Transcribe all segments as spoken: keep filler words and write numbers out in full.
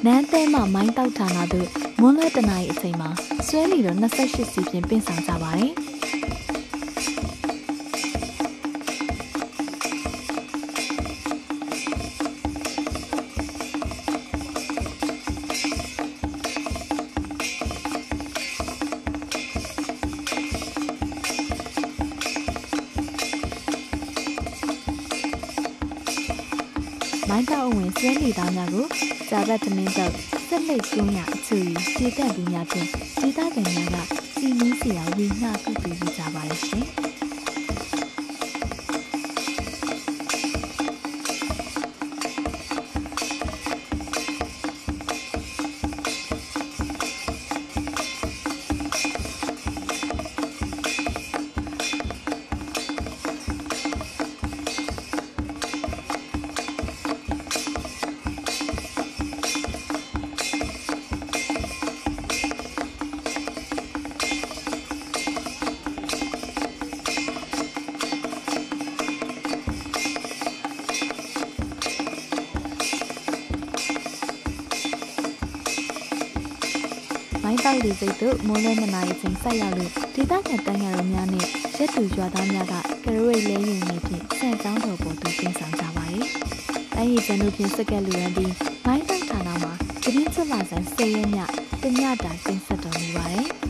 နန်းသဲမှမိုင်းတောက်ဌာနသို့မွန်းလွဲတနာရီအချိန်မှာဆွဲလီတော်၂၈စီးဖြင့်ပင့်ဆောင်ကြပါတယ်။မိုင်းတောက်ဝင်ဆွဲလီသားများကိုဂျာဘတ်သမင်းတော့ဆက်လက်ကျင်းရအချူကြီးတည်တတ်သူများဖြင့်ဒေသခံများကစီမင်းစီအောင်ဝီငှကုတ်ပေးကြပါလိမ့်ရှင်။မိုင်းတောက်လေးစိတ်တို့မိုးလဲနှစ်နာရီချိန်ဆက်ရောက်လို့ဒေသခံတန်းရတော်များနဲ့ရက်သူရွာသားများကကရဝိတ်လဲယူနေဖြင့်ဆန့်ကျောင်းတော်ပေါ်သို့ပြင်ဆောင်ကြပါရဲ့။တိုင်းရည်ကျန်းတို့ဖြင့်စက်ကက်လူရန်ပြီးမိုင်းတောက်ဌာနမှာတရင်ချစ်လာဆိုင်၁၀ရက်မြတညတာတင်ဆက်တော်မူပါတယ်။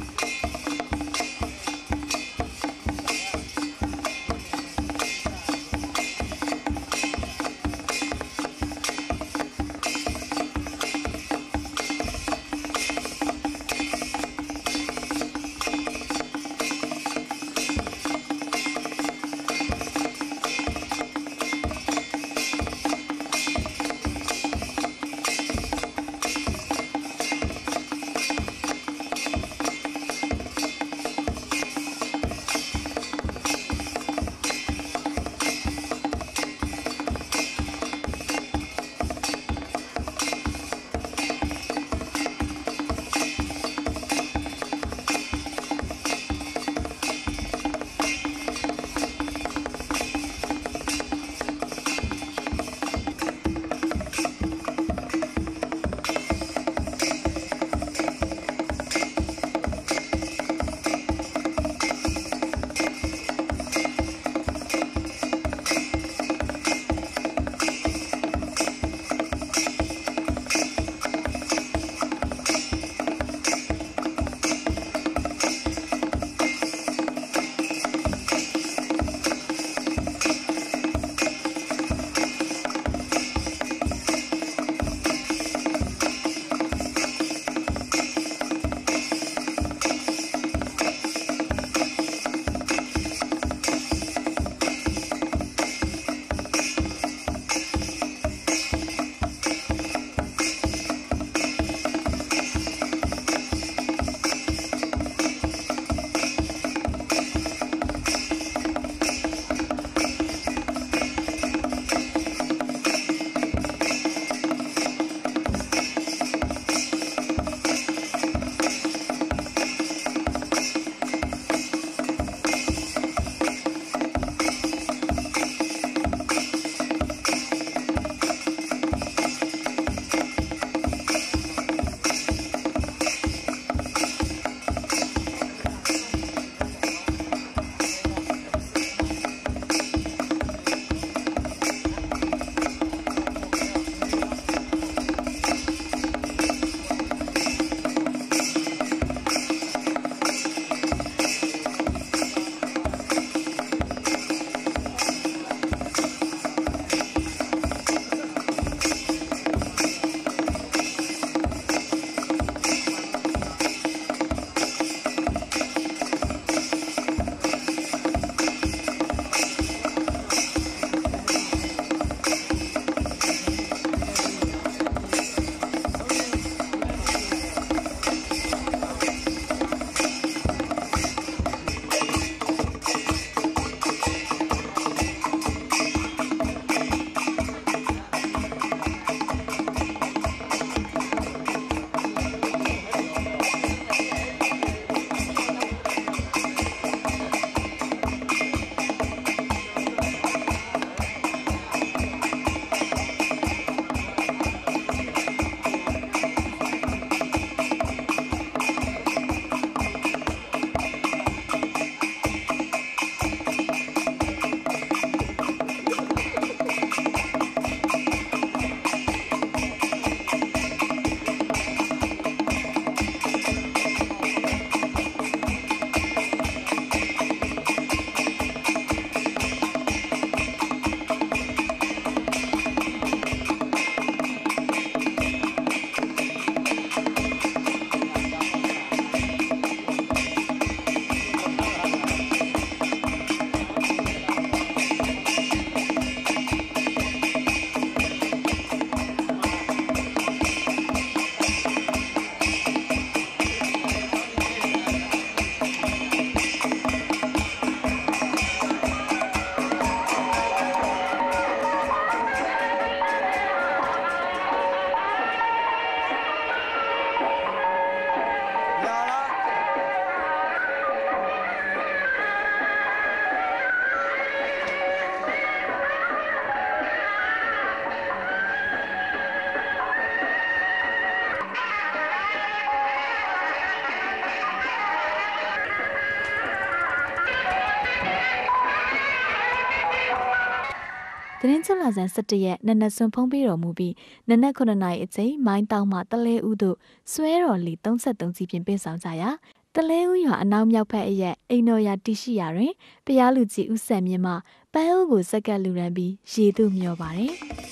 တင်းချလာဆန်၁၁ရက်နနက်စွန်ဖုံးပြီးတော်မူပြီးနနက်ခုနှစ်နာရီအချိန်မိုင်းတောင်မှတလဲဦးတို့ဆွဲတော်လီ၃၃စီဖြင့်ပြင်ဆောင်ကြရာတလဲဦးရွာအနောက်မြောက်ဘက်အရက်အိမ်တော်ရာတရှိရာတွင်ပရားလူကြီးဦးဆက်မြင့်မှပန်းအိုးကိုစက်ကပ်လူရန်ပြီးရေသူမျောပါတယ်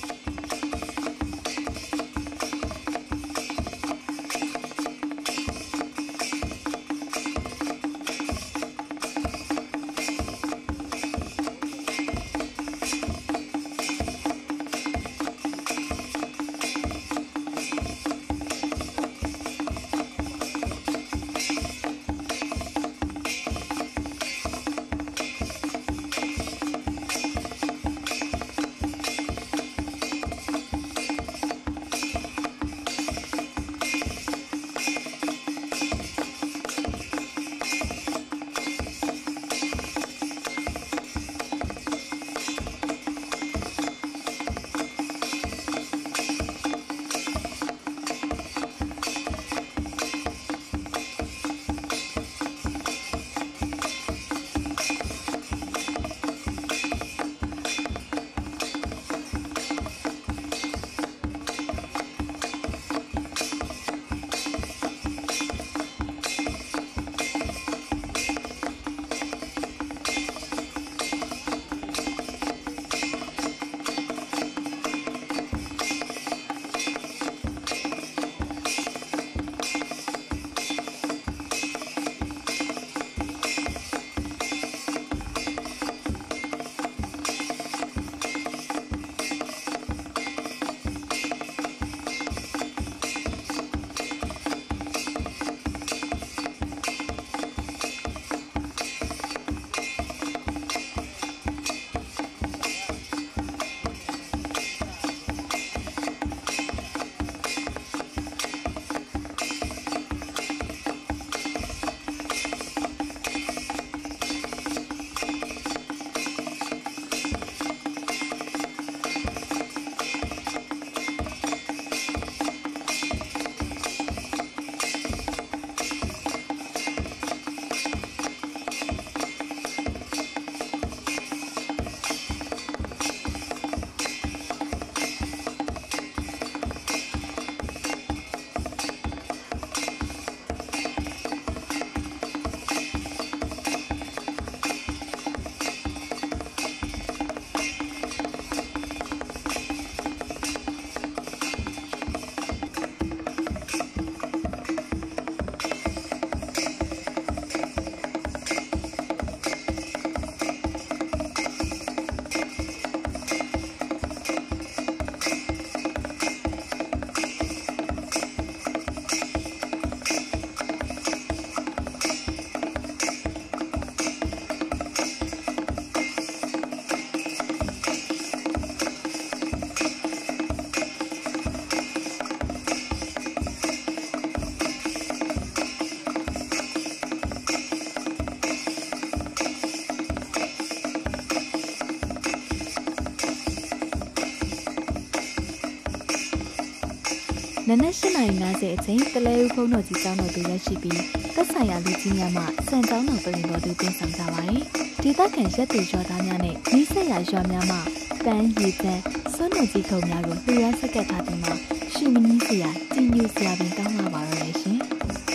နနက်၈နာရီ၅၀အချိန်တလဲဦးဖုံးတော်ကြီးကျောင်းတော်သို့ရောက်ရှိပြီးသက်ဆိုင်ရာလူကြီးများမှစံကျောင်းတော်ပြင်တော်သို့တင်ဆောင်ကြပါသည်။ဒေသခံရက်သူရွာသားများနဲ့နီးစပ်ရာရွာများမှပန်းရည်ပန်းစွန်းတော်ကြီးခုံများကိုလှူဒါန်းဆက်ကပ်ထားပြီးမှရှိမနီးစရာကြီးညိုစရာပင်တောင်းလာပါတော့လေရှင်။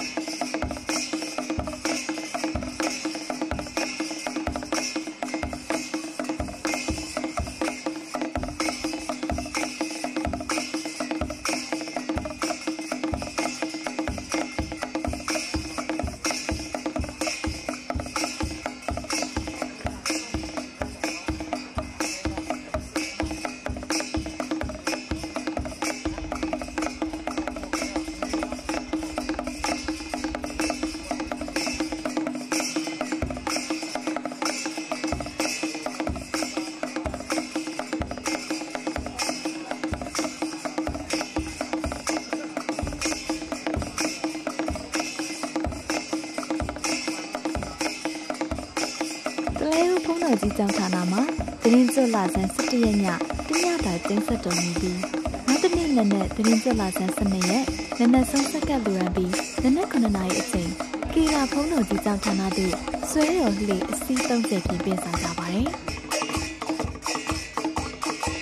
ကြီးကျောင်းဌာနမှာသတင်းကြလာစံ၁၁ရက်ညတညတာကျင်းဆက်တော်မူပြီးနောက်တစ်နေ့နက်သတင်းကြလာစံ၁၂ရက်နနက်ဆုံးဆက်ကပ်လူရန်ပြီးနနက်9နာရီအချိန်ကေလာဖုံးတော်ကြီးကျောင်းဌာနသို့ဆွဲတော်လှေအစီး၃၀ဖြင့်ပြင်ဆောင်ကြပါတယ်။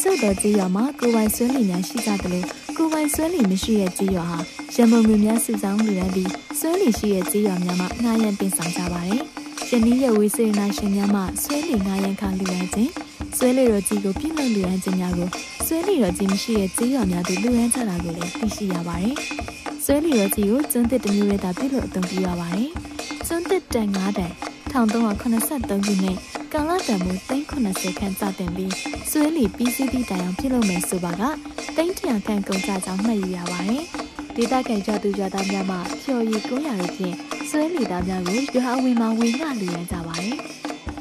ဆိုတော့ကြေးရွာမှာကိုပိုင်ဆွဲလီများရှိကြတယ်လို့ကိုပိုင်ဆွဲလီမရှိရဲ့ကြေးရွာဟာရန်ကုန်မြို့များစုဆောင်လူရန်ပြီးဆွဲလီရှိရဲ့ကြေးရွာများမှာငှားရမ်းတင်ဆောင်ကြပါတယ်။ယနေ့ရဲ့ဝေစေနာရှင်များမှဆွဲလီငှားရမ်းခါလူရန်ခြင်းဆွဲလီတော်ကြီးကိုပြုလုပ်လူရန်ခြင်းများကိုဆွဲလီတော်ကြီးမရှိရဲ့ကြေးရွာများတို့လူရန်ကြတာကိုလည်းသိရှိရပါတယ်။ဆွဲလီတော်ကြီးကိုကျွန်းသစ်တစ်မျိုးနဲ့သာပြုလုပ်အသုံးပြုရပါတယ်။ကျွန်းသစ်တန်ငါးတန်၁၃၇၃ခုနှစ်ကာလတန်မှုသိန်းခုနှစ်ဆယ်ခန့်စတင်ပြီးဆွဲလီပြီးစီးသည့်တိုင်အောင်ပြုလုပ်မယ်ဆိုပါကသိန်းတစ်ရာခန့်ကုန်ကြကြောင်းမှတ်ယူရပါတယ်။ဒေသခံကြသူကြသားများမှဖြော်ရည်ကိုရည်ဖြင့်ဆွဲလီသားများကိုရွာအဝင်မှာဝင်ငှလူရန်ကြပါတယ်။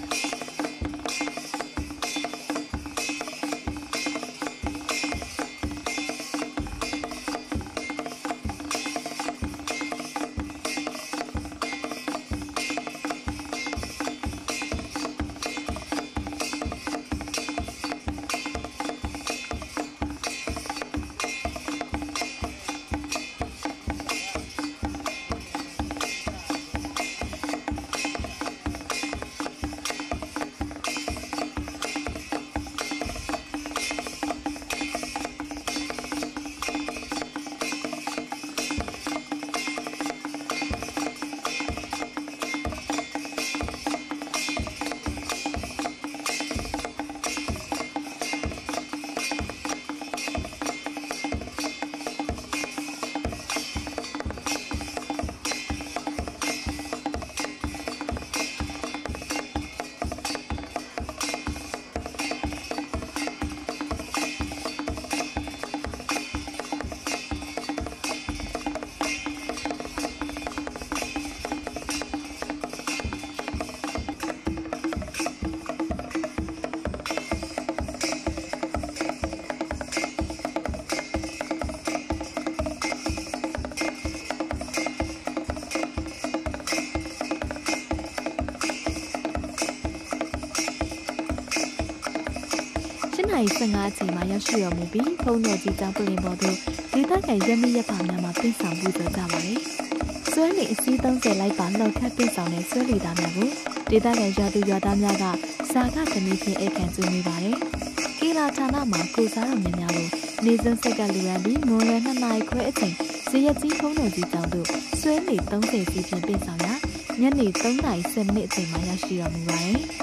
ဆယ်ငါးအချိန်မှာရောက်ရှိတော်မူပြီးဖုန်းတော်ကြီးကြောင့်ပလင်ပေါ်သို့ဒေသခံရမီရပါများမှာပြင်ဆောင်မှုကြပါတယ်။ဆွဲလီအစီးသုံးဆယ်လိုက်ပါလောက်ခတ်ပြင်ဆောင်တဲ့ဆွဲလီသားများကိုဒေသခံရွာသူရွာသားများကစာကသမီးဖြင့်အိတ်ခံကျွေးမိပါတယ်။ကီလာဌာနမှာကိုစားတော်များများကိုနေစဉ်ဆက်ကလူရန်ပြီးမွန်လွယ်နှစ်နာရီခွဲအချိန်ဇရက်ကြီးဖုန်းတော်ကြီးကြောင့်တို့ဆွဲလီသုံးဆယ်စီးဖြင့်ပြင်ဆောင်ရာညနေသုံးနာရီဆယ်မိနစ်အချိန်မှာရောက်ရှိတော်မူပါတယ်။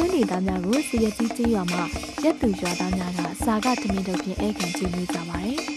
တွင်းနေသားများကိုစီရကြီးကြီးရွာမှာရက်သူရွာသားများကစာကတမင်တို့ဖြင့်ဧကန်ကျွေးနေကြပါတယ်။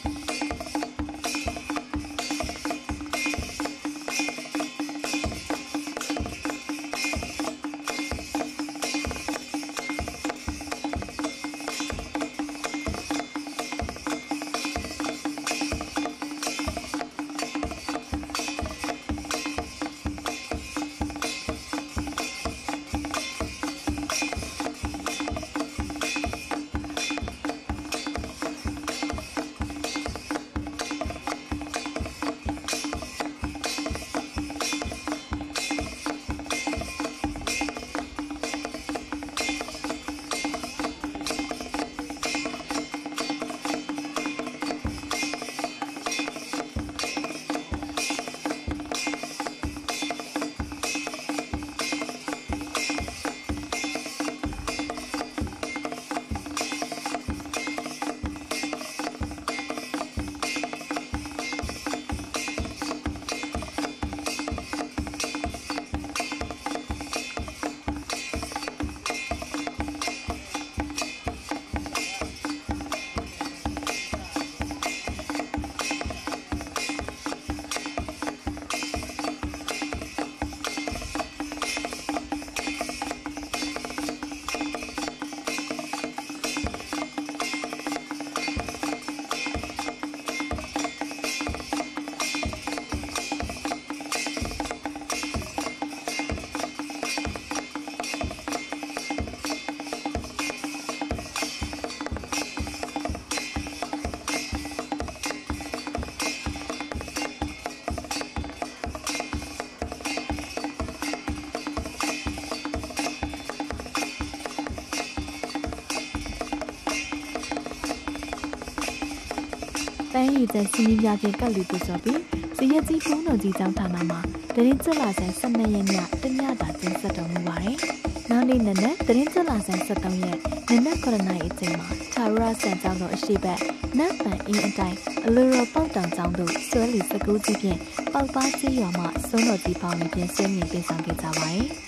တိုင်းရည်တဲ့စီမီပြဖြင့်ကတ်လူပူဇော်ပြီးစီရကြီးဘုန်းတော်ကြီးကျောင်းဌာနမှာတရင်ကျွလာဆန်၁၂ရက်ညတညတာကျင်းဆက်တော်မူပါတယ်။နောက်နေ့နနက်တရင်ကျွလာဆန်၁၃ရက်နနက်၉နာရီအချိန်မှာထာဝရဆန်ကျောင်းတော်အရှိဘက်နတ်ပန်အင်းအတိုင်းအလိုတော်ပေါက်တောင်ကျောင်းသို့ဆွဲလီစကူးကြီးဖြင့်ပေါက်ပါကြီးရွာမှစုံတော်ကြီးပေါင်းဖြင့်ဆွေးနွေးပေးဆောင်ခဲ့ကြပါတယ်။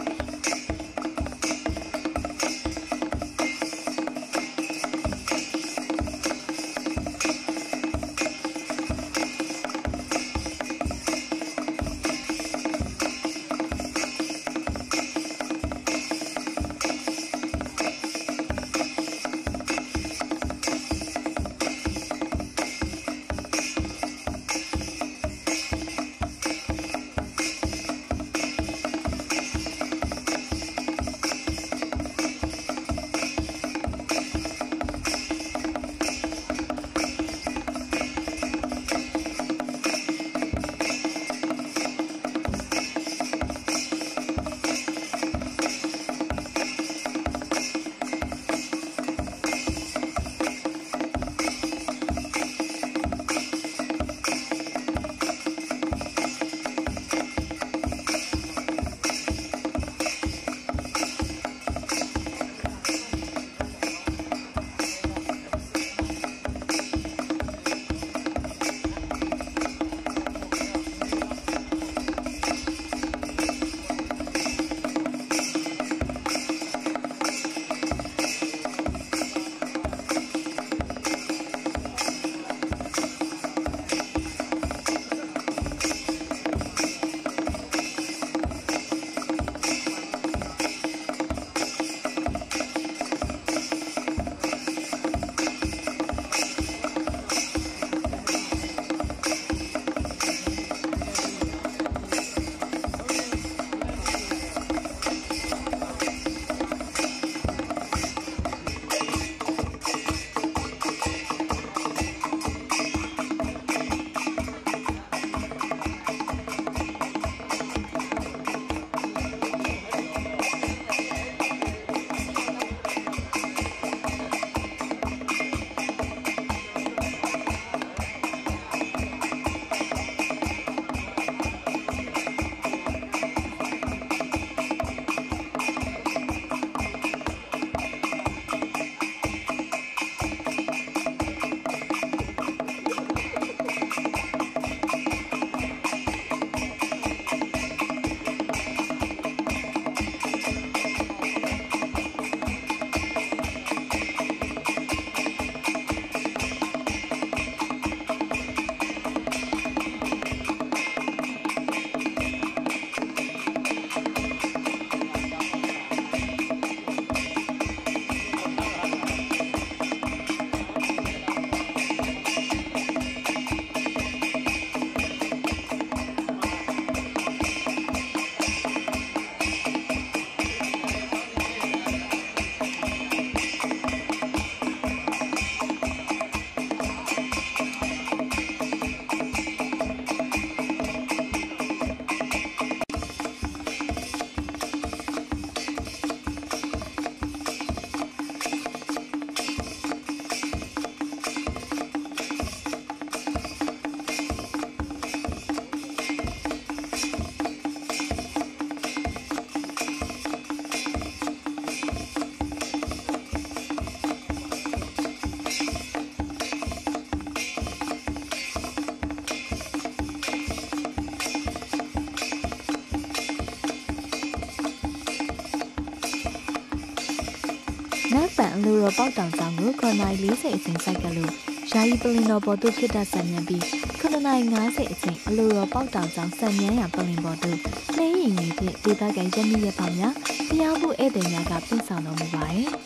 နတ်ပန်အလိုတော်ပေါက်တောင်ဆောင်ကိုခုနှစ်နာရီလေးဆယ်အချိန်စိုက်ကလို့ယာယီပလင်တော်ပေါ်သို့ခိတ္တဆံမြန်ပြီးခုနှစ်နာရီငါးဆယ်အချိန်အလိုတော်ပေါက်တောင်ဆောင်ဆံမြန်ရာပလင်ပေါ်သို့နှင်းရင်ကြီးဖြင့်ဒေသခံရက်မိရက်ပေါင်းများဖျားဖို့ဧည့်သည်များကပြင့်ဆောင်တော်မူပါတယ်။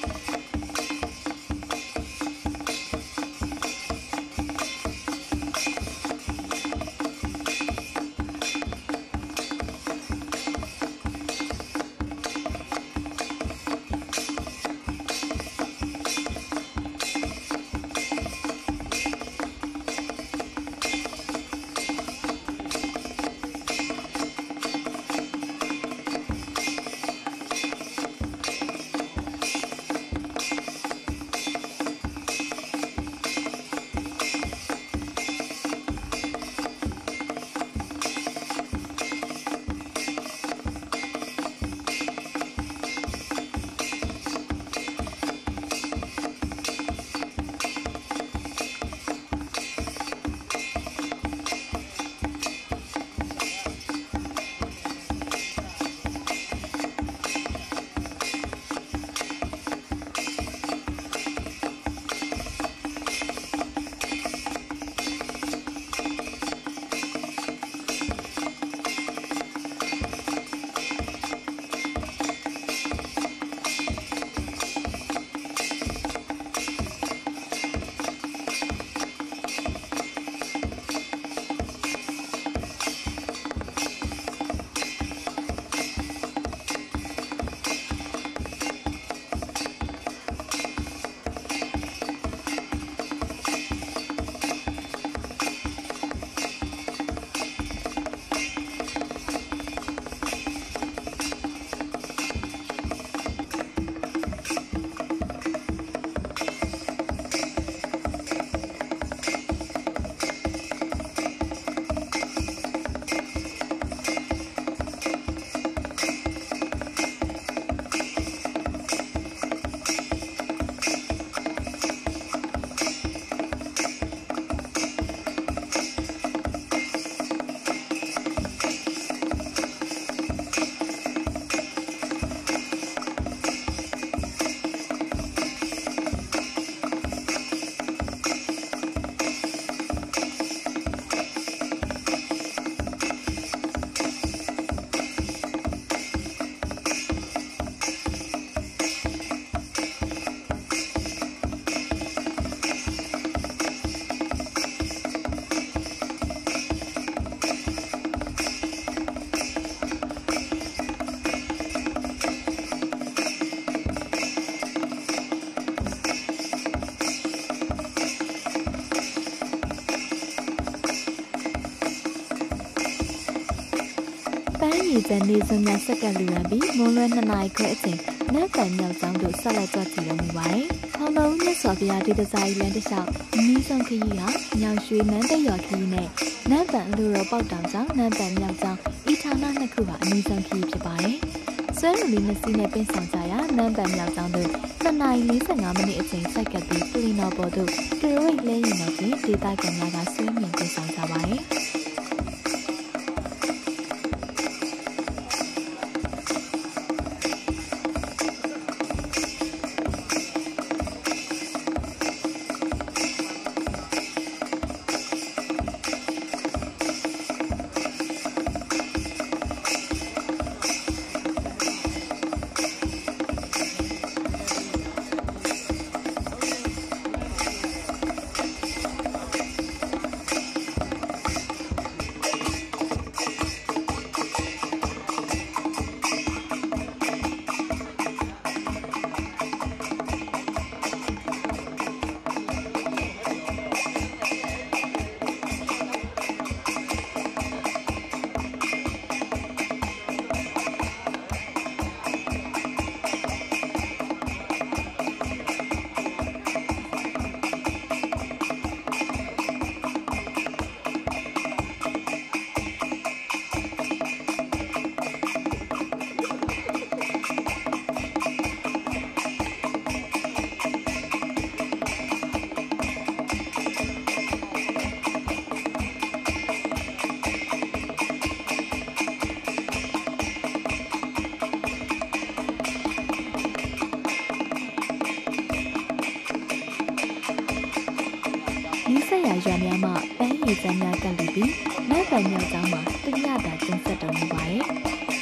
ပန်းရည်စံနေစွန်များဆက်ကလူရပြီးမွန်လွဲနှစ်နာရီခွဲအချိန်နတ်ပန်မြောက်ကျောင်းသို့ဆက်လက်ကြွကြည့်တော်မူပါတယ်။ခေါလုံးမြတ်စွာဘုရားဒေသစာကြီးလမ်းတစ်လျှောက်အနည်းဆုံးခရီးဟာမြောင်ရွှေနန်းတက်ရွာခရီးနဲ့နတ်ပန်အလိုတော်ပေါက်တောင်ကျောင်းနတ်ပန်မြောက်ကျောင်းဤဌာနနှစ်ခုဟာအနည်းဆုံးခရီးဖြစ်ပါတယ်။ဆွဲလူလေးနှစ်စီးနဲ့ပင့်ဆောင်ကြရာနတ်ပန်မြောက်ကျောင်းသို့နှစ်နာရီလေးဆယ်ငါးမိနစ်အချိန်စိုက်ကပ်ပြီးပလီနော်ပေါ်သို့ကရိုရိတ်လဲရင်တော့ဖြင့်ဒေသခံများကဆွေးမြင်ပင့်ဆောင်ကြပါတယ်။နီးစပ်ရာရွာများမှာပန်းရည်စမ်းများကပ်လူပြီးနတ်ဗန်မြောက်ကျောင်းမှာတညတာကျင်းဆက်တော်မူပါတယ်။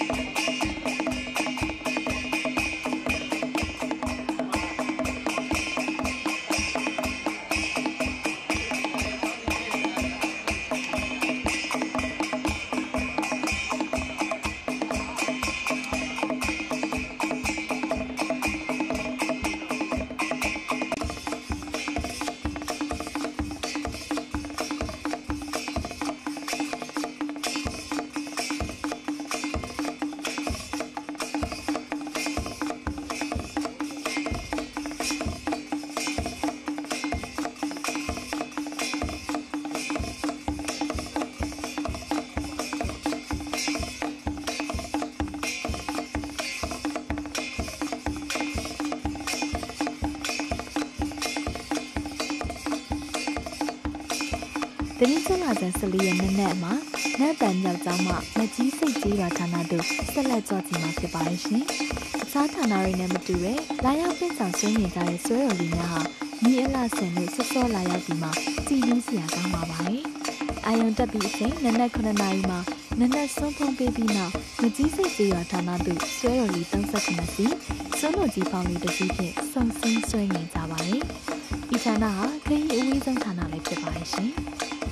တတိကျလာတဲ့ဆလီရဲ့နက်နက်မှာနတ်တန်မြောက်ကျောင်းမှာမကြီးစိတ်ကြီးရွာဌာနတို့ဆက်လက်ကြော့ကြည့်မှာဖြစ်ပါရဲ့ရှင်။အခြားဌာနတွေနဲ့မတူပဲလာရောက်ပြင်ဆောင်ဆွေးနွေးကြတဲ့ဆွဲတော်လူများဟာမိအလှဆန်နဲ့ဆွစောလာရောက်ဒီမှာကြည်လူးစရာကောင်းပါပါရဲ့။အာယုံတက်ပြီးအချိန်နက်နက်ခုနှစ်နာရီမှာနက်နက်ဆုံးဖုံးပေးပြီးနောက်မကြီးစိတ်ကြီးရွာဌာနတို့ဆွဲတော်လူသုံးဆယ်ခုနှစ်စီစွန်းတော်ကြီးပေါင်းလေးတစ်စီးဖြင့်စုံစင်းဆွဲနေကြပါရဲ့။ဒီဌာနဟာခရီးအဝေးဆုံးဌာနလည်းဖြစ်ပါရဲ့ရှင်။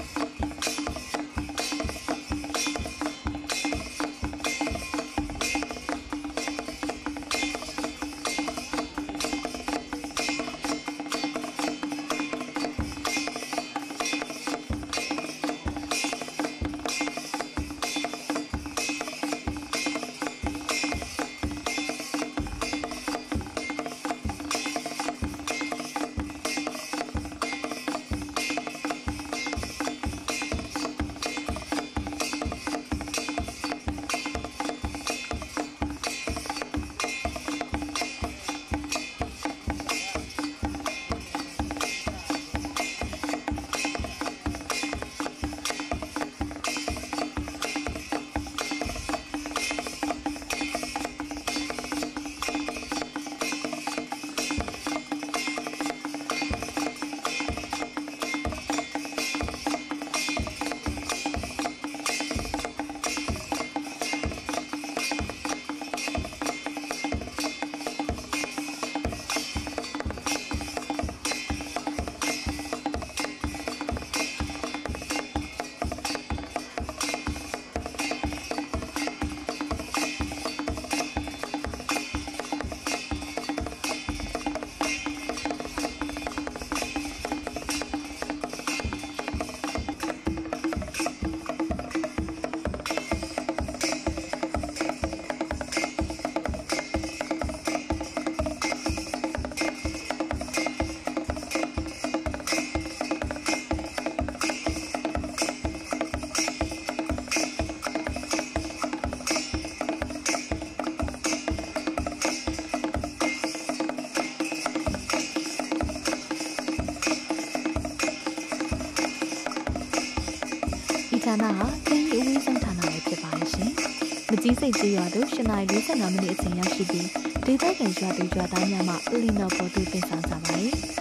ဌာနဟာခရီးအဝေးဆုံးဌာနပဲဖြစ်ပါရဲ့ရှင်။မကြီးစိတ်ကြီးရွာသို့၈နာရီ၄၅မိနစ်အချိန်ရောက်ရှိပြီးဒေသခံရွာသူရွာသားများမှပလီနော်ပေါ်သို့တင်ဆောင်ကြပါရဲ့။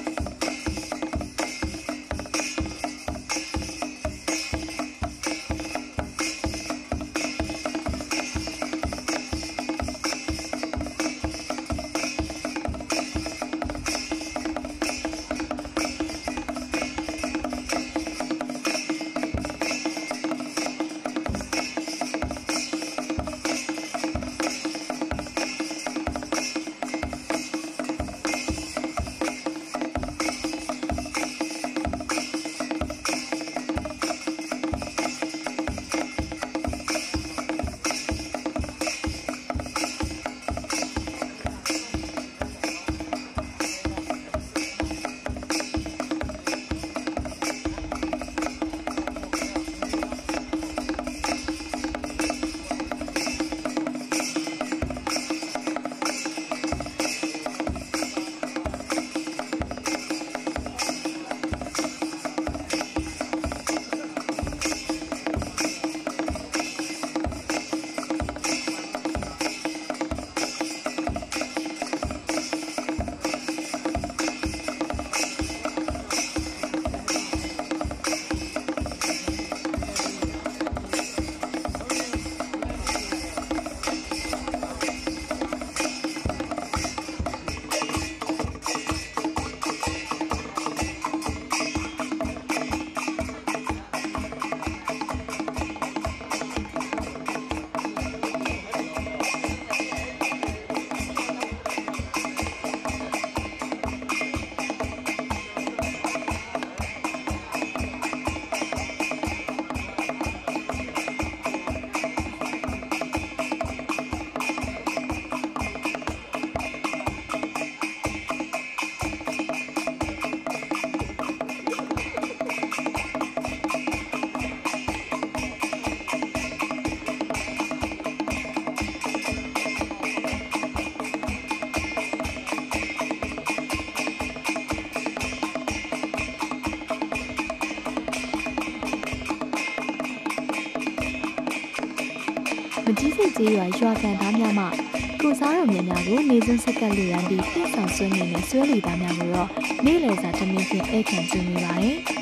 ကြီးစိတ်ကြီးရွာရွာကန်သားများမှကိုစားတော်များများကိုနေစဉ်ဆက်ကလူရန်ပြီးပြဆောင်ဆွေးနေနဲ့ဆွဲလီသားများကိုတော့နေ့လည်စာတစ်မိဖြင့်ဧည့်ခံကျွေးနေပါတယ်။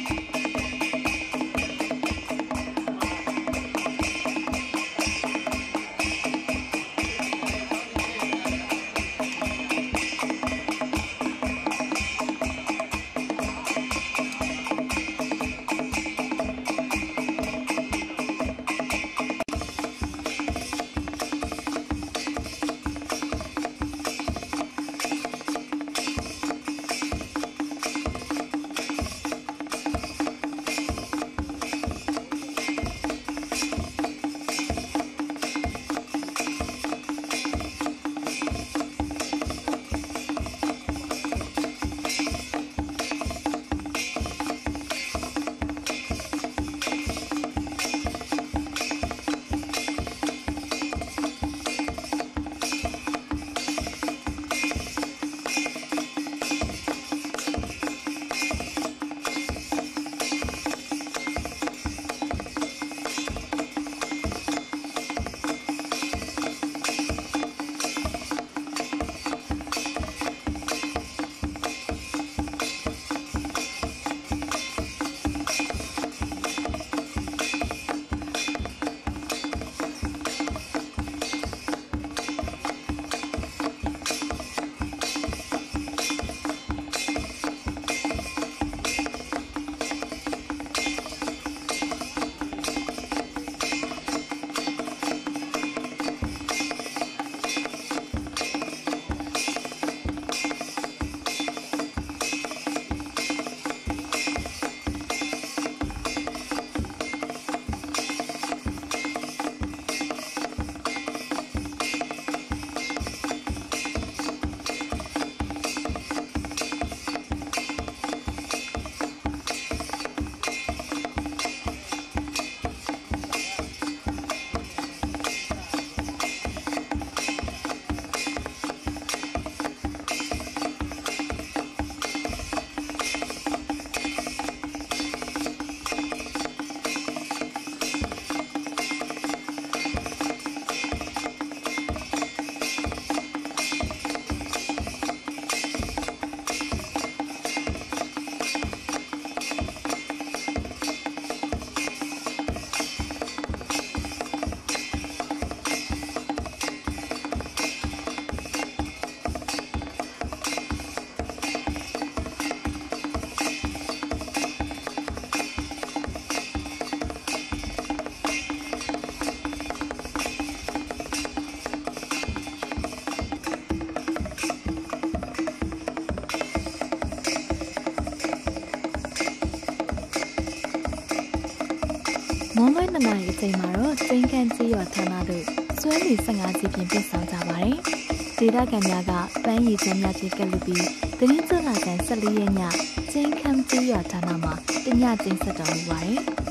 မွန်လွဲနှစ်နာရီအချိန်မှာတော့ကျင်းခန့်ကြီးရွာဌာနတို့ဆွဲလီ၁၅စီးဖြင့်ပြည့်ဆောင်ကြပါတယ်။ဒေသခံများကပန်းရည်ချမ်းများကြီးကပ်လူပြီးသတင်းစလာကန်၁၄ရက်ညကျင်းခန့်ကြီးရွာဌာနမှာတညကျင်းဆက်တော်မူပါတယ်။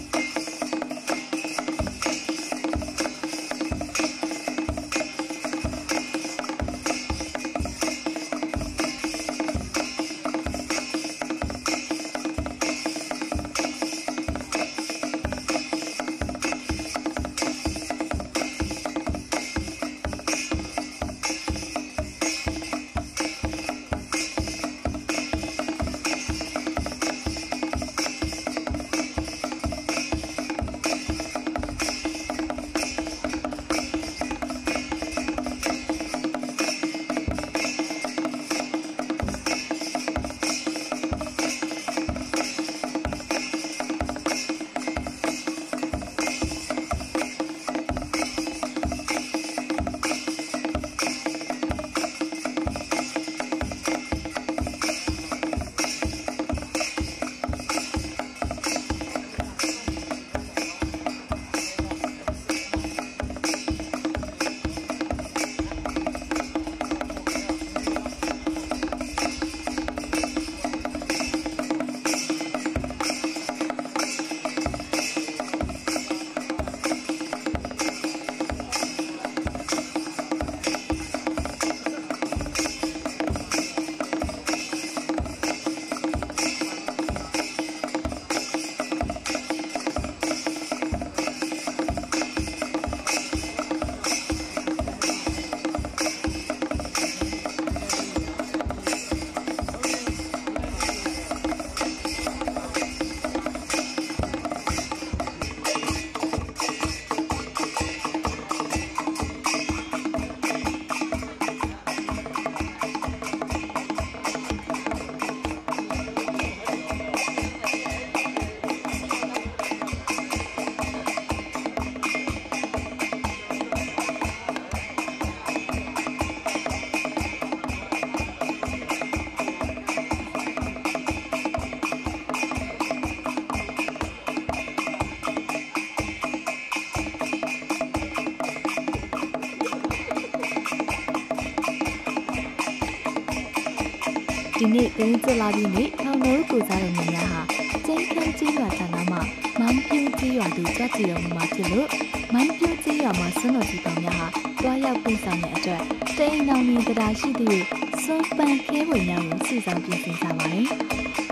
ဒီနေ့တင်းကျလာပြီးနေ့ထောင်တော်ကိုစားရမြများဟာကျင်းခန်းကြီးရွာဌာနမှာမန်းပြူကြီးရွာသူကြွကြည်တော်မှာဖြစ်လို့မန်းပြူကြီးရွာမှာဆွမ်းတော်ကြီးတော်များဟာတွားရောက်ပြင်ဆောင်တဲ့အတွက်တိန်နောင်နေတရားရှိသည့်စွန်ပန်ခဲဝင်များကိုစုဆောင်ပြင်ဆင်ကြပါတယ်။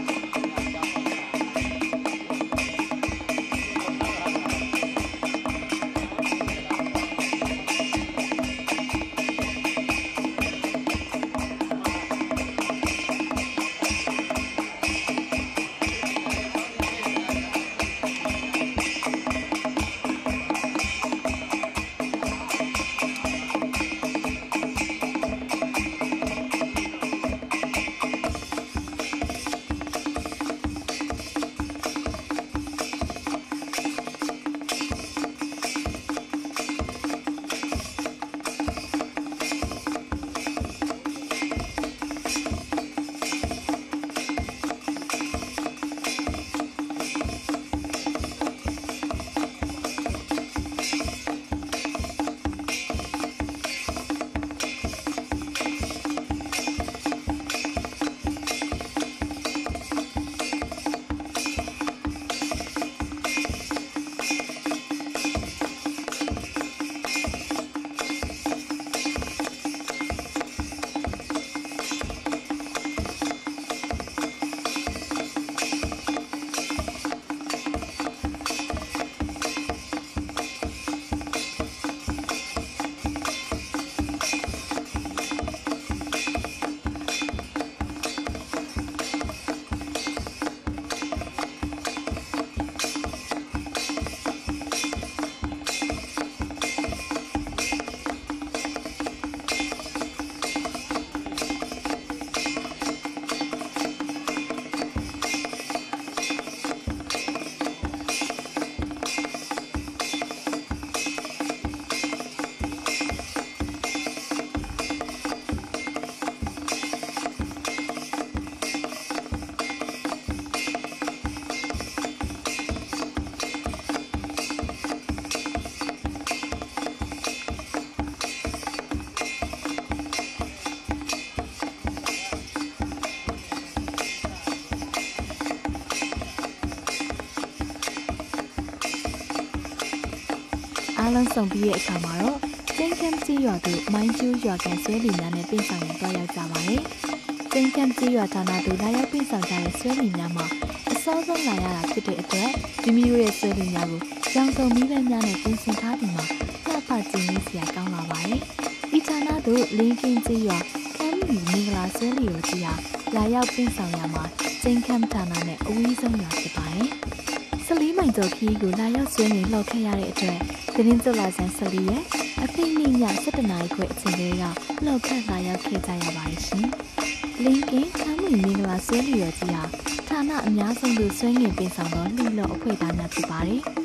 အားလုံးဆောင်ပြီးရဲ့အခါမှာတော့ကျင်းကမ်ကြီးရွာသူမိုင်းကျူးရွာကန်ဆွဲလီများနဲ့ပြင်ဆောင်ရင်တွားရောက်ကြပါတယ်။ကျင်းကမ်ကြီးရွာဌာနသူလာရောက်ပြင်ဆောင်ကြတဲ့ဆွဲလီများမှာအစောဆုံးလာရတာဖြစ်တဲ့အတွက်မိမိတို့ရဲ့ဆွဲလီများကိုရောင်စုံမီးပန်းများနဲ့ပြင်ဆင်ထားပြီးမှလှပကျင်းလေးစရာကောင်းလာပါတယ်။ဒီဌာနသူလင်းကင်းကြီးရွာကမ်းမီမင်္ဂလာဆွဲလီကိုကြည့်ရလာရောက်ပြင်ဆောင်ရမှာကျင်းကမ်ဌာနနဲ့အဝေးဆုံးရွာဖြစ်ပါတယ်။ဆလီမိုင်ကျော်ခီးကိုလာရောက်ဆွဲနေလှောက်ခဲ့ရတဲ့အတွက်တင်းကျလာဆန်ဆလီရဲ့အဖိနှိညစက်တနာရီခွဲအချိန်လေးကလှောက်ခတ်လာရောက်ခဲ့ကြရပါတယ်ရှင်။လင်းကင်းကမ်းမီမင်္ဂလာဆွဲလီရောကြီးဟာဌာနအများဆုံးသူဆွဲငင်ပြင်ဆောင်သောလှီလော့အဖွဲ့သားများဖြစ်ပါတယ်။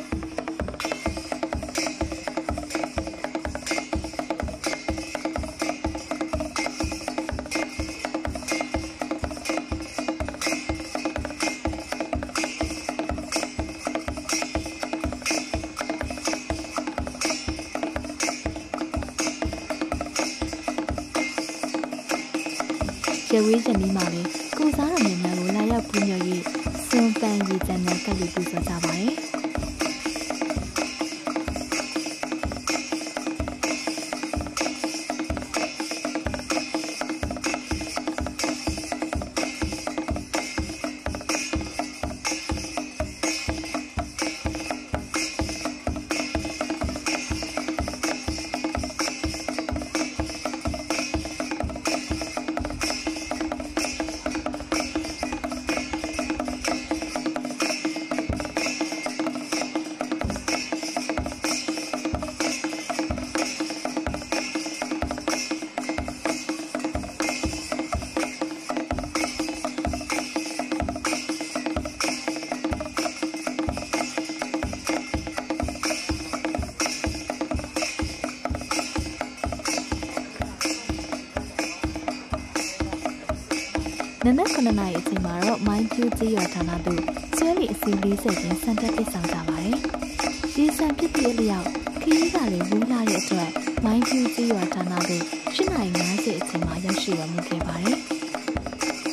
ရဝေးချင်ပြီးမှလည်းကိုစားတော်များများကိုလာရောက်ပူညော်၍စွန်ပန်ရည်တန်နဲ့ကပ်လို့ပူဇော်ကြပါတယ်။နနက်ခုနှစ်နာရီအချိန်မှာတော့မိုင်းကျူးကြီးရွာဌာနသို့ဆွဲလီအစီလေးဆယ်ချင်းစံတက်ပြဆောင်ကြပါတယ်။ဒီစံဖြစ်တဲ့အလျောက်ခရီးကလည်းဝူးလာတဲ့အတွက်မိုင်းကျူးကြီးရွာဌာနသို့၈နာရီ၅၀အချိန်မှာရောက်ရှိတော်မူခဲ့ပါတယ်။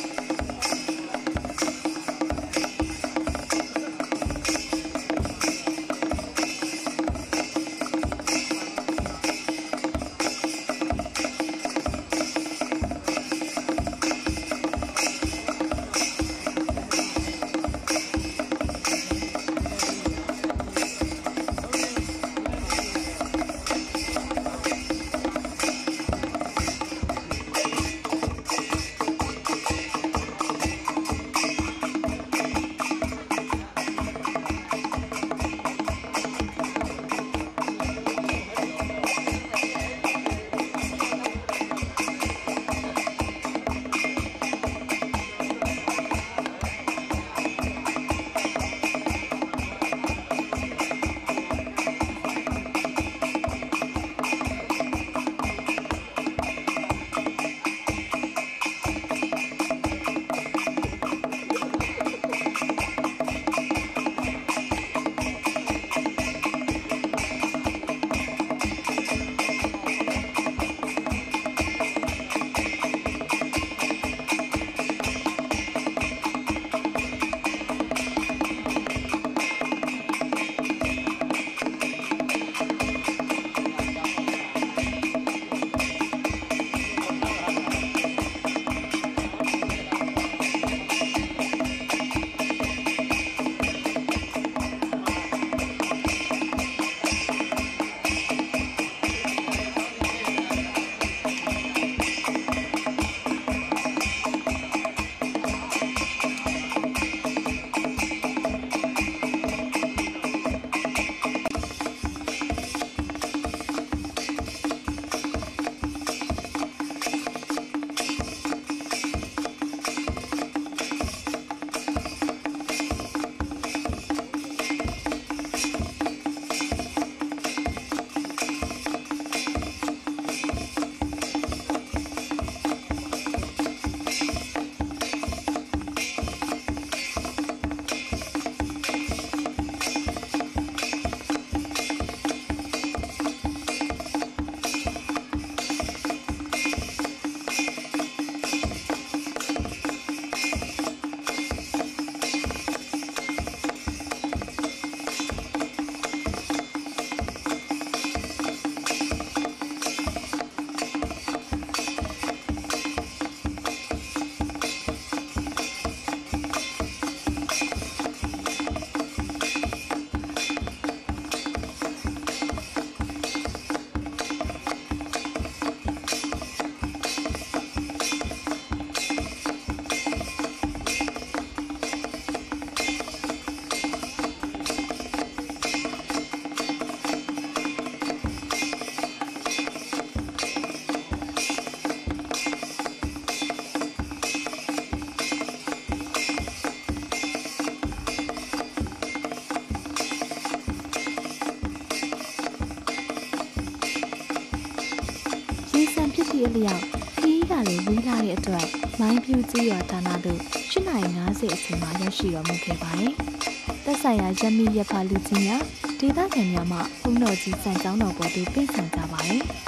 အလျောက်ခီးကလည်းဝီးလာတဲ့အတွက်မိုင်းဖြူကြီးရွာဌာနသို့၈နာရီ၅၀အချိန်မှာရောက်ရှိတော်မူခဲ့ပါတယ်။သက်ဆိုင်ရာရမီရဖလူကြီးများဒေသခံများမှဘုန်းတော်ကြီးစံကျောင်းတော်ပေါ်သို့ပြင့်ဆောင်ကြပါတယ်။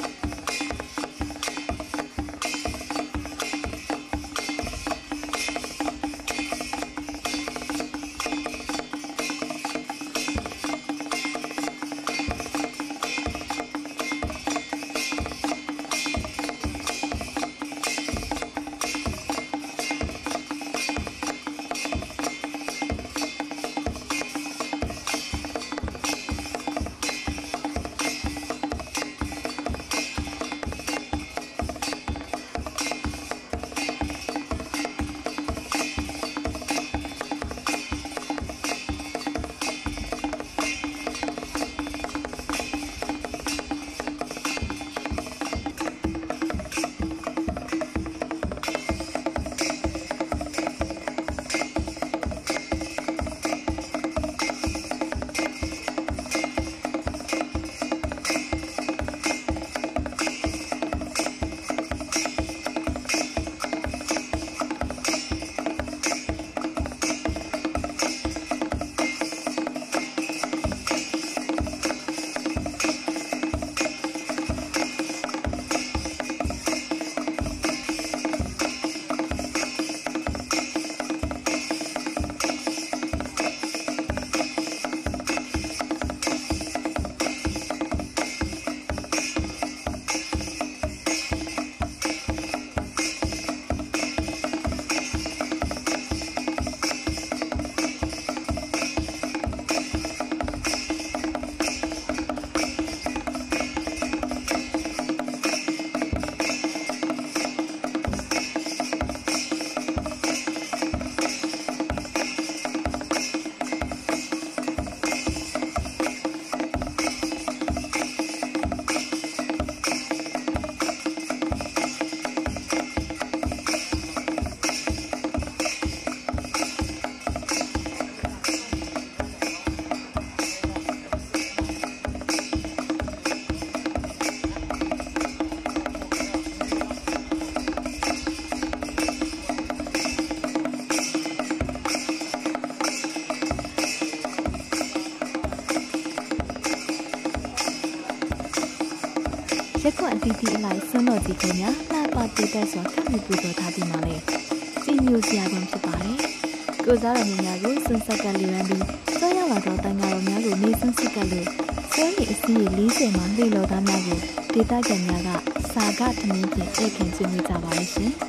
ရက်ကွက်အတီးတီးအလိုက်ဆွမ်းတော်ကြီးခင်များလှပတူတက်စွာကပ်ပြီးပူဇော်ထားပြီးမှလည်းကြည်ညိုစရာပင်ဖြစ်ပါတယ်။ကိုစားတော်များကိုစွန့်ဆက်ကလေးရန်ပြီးဆွမ်းရောက်လာတော့တန်ဃာတော်များကိုနေစွန့်ဆက်ကလို့ဆွမ်းရည်အစီး၄၀မှလေလောသားများကိုဒေသခံများကစာကထမင်းဖြင့်ဧခင်ဆွေးနွေးကြပါလိမ့်ရှင်။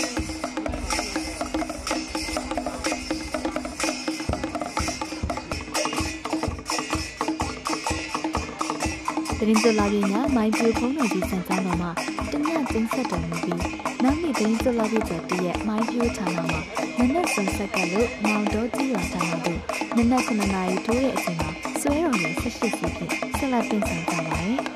တရင်ကျလာပြင်းကမိုင်းပြူဖုံးတော်ကြီးစံကြောင်းတော်မှာတညကျင်းဆက်တော်မူပြီးနောက်နေ့တရင်ကျလာပြတဲ့တရက်မိုင်းပြူဌာနမှာနနက်စံဆက်ကလို့မောင်တော်ကြီးရွာဌာနတို့နနက်ခုနှစ်နာရီထိုးရဲ့အချိန်မှာဆွဲတော်နဲ့ဆက်ရှိစီဖြင့်ဆက်လက်တင်ဆောင်ကြပါတယ်။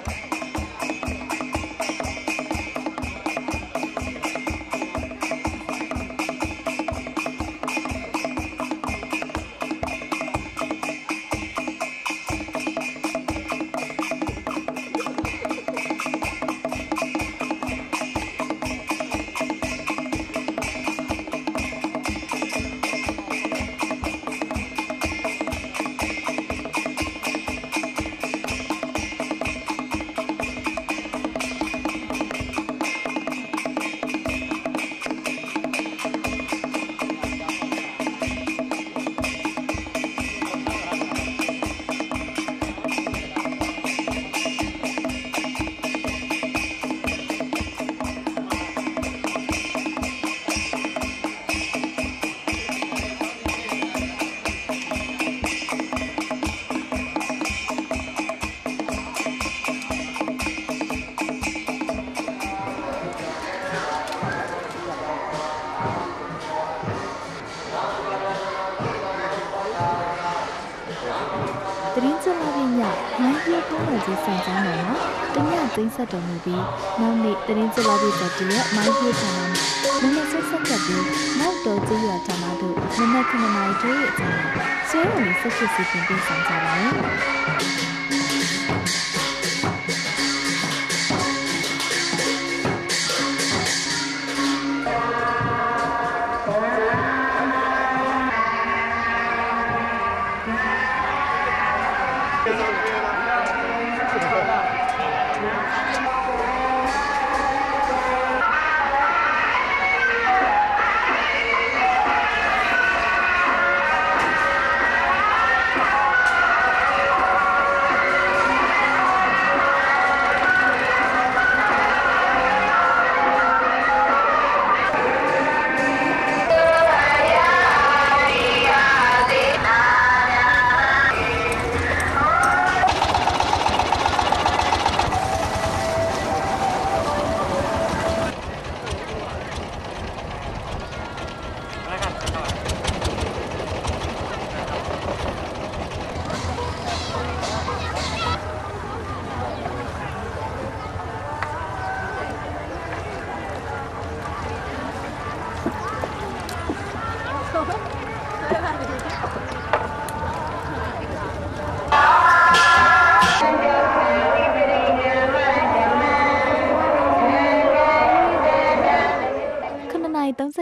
တရင်ကျလာပြင်းညမိုင်းပြဖုံးတော်ကြီးစံကြောင်းတော်မှာတညသိမ်းဆက်တော်မူပြီးနောက်နေ့တရင်ကျလာပြတဲ့တရက်မိုင်းပြဌာနမှာနနက်ဆက်ဆက်ကပ်ပြီးနောက်တော်ကြီးရွာဌာနတို့နနက်ခုနှစ်နာရီထိုးရဲ့အချိန်မှာဆွဲတော်လေးဆက်ဖြစ်စီပြင်ပေးဆောင်ကြပါတယ်။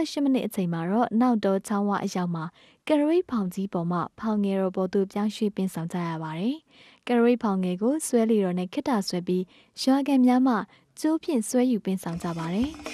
ဆက်ရှစ်မိနစ်အချိန်မှာတော့နောက်တော့ချောင်းဝအရောက်မှာကရရိတ်ဖောင်ကြီးပေါ်မှာဖောင်ငယ်တော်ပေါ်သို့ပြောင်းရွှေ့ပင်ဆောင်ကြရပါတယ်။ကရရိတ်ဖောင်ငယ်ကိုဆွဲလီတော်နဲ့ခိတ္တဆွဲပြီးရွာကန်များမှကျိုးဖြင့်ဆွဲယူပင်ဆောင်ကြပါတယ်။